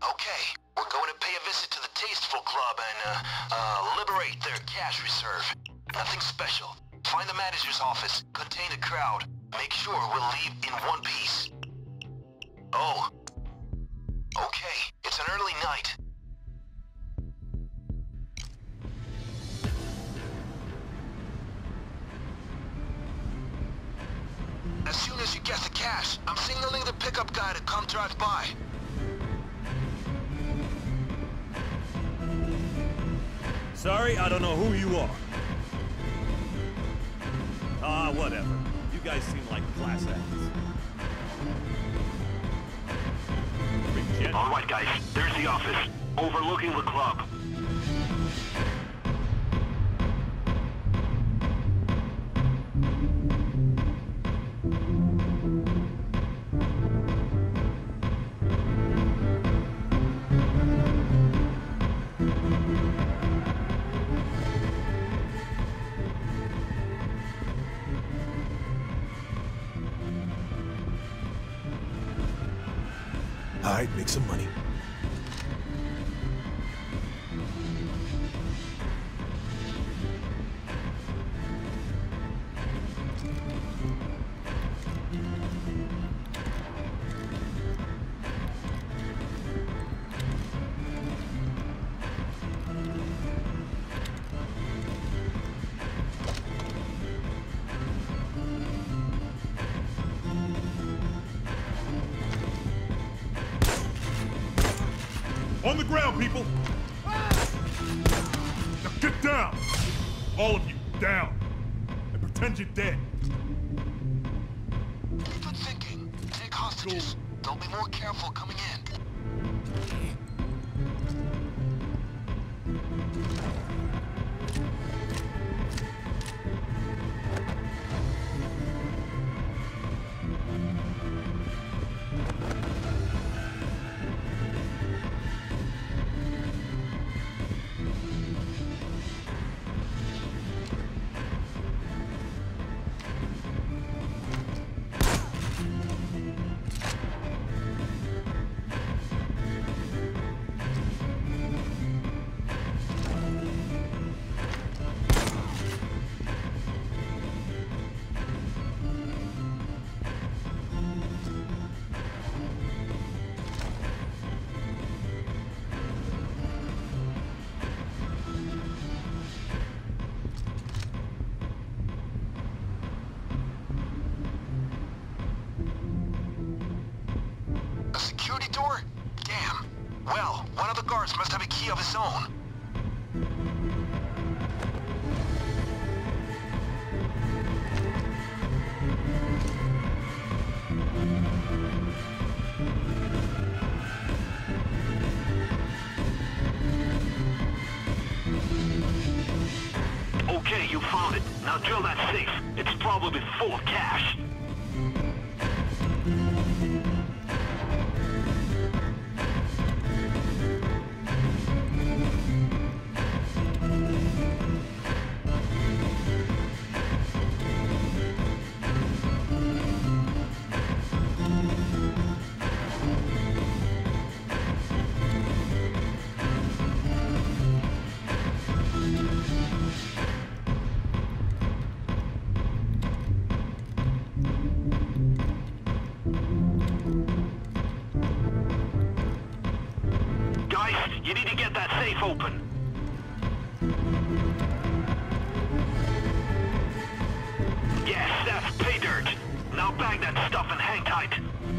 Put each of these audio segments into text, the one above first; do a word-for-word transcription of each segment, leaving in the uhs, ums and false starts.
Okay, we're going to pay a visit to the Tasteful Club and, uh, uh, liberate their cash reserve. Nothing special. Find the manager's office, contain the crowd. Make sure we'll leave in one piece. Oh. Okay, it's an early night. As soon as you get the cash, I'm signaling the pickup guy to come drive by. Sorry, I don't know who you are. Ah, whatever. You guys seem like class acts. All right, guys. There's the office, overlooking the club. All right, make some money. On the ground, people! Now get down! All of you, down! And pretend you're dead. Good thinking. Take hostages. They'll be more careful coming in. Door? Damn. Well, one of the guards must have a key of his own. Okay, you found it. Now drill that safe. It's probably full of cash. You need to get that safe open. Yes, that's pay dirt. Now bag that stuff and hang tight.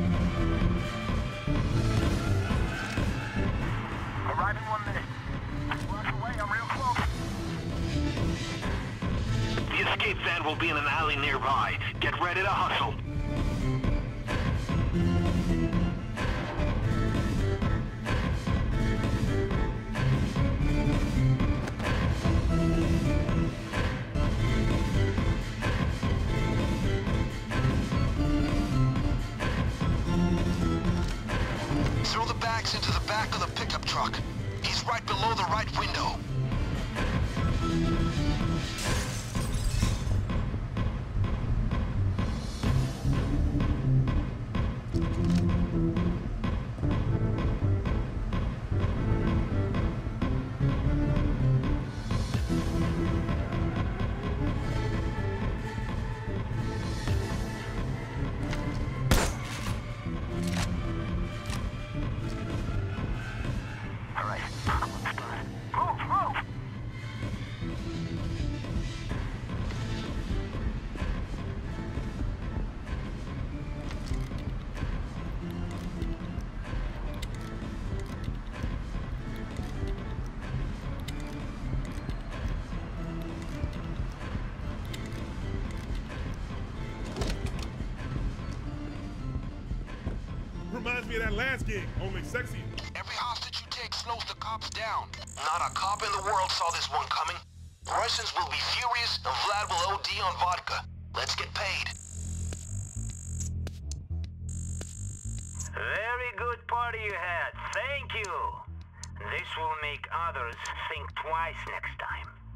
Arrive in one minute. Watch away, I'm real close. The escape van will be in an alley nearby. Get ready to hustle. Throw the bags into the back of the pickup truck. He's right below the right window. Reminds me of that last gig, only sexy. Every hostage you take slows the cops down. Not a cop in the world saw this one coming. Russians will be furious, and Vlad will O D on vodka. Let's get paid. Very good party you had. Thank you. This will make others think twice next time.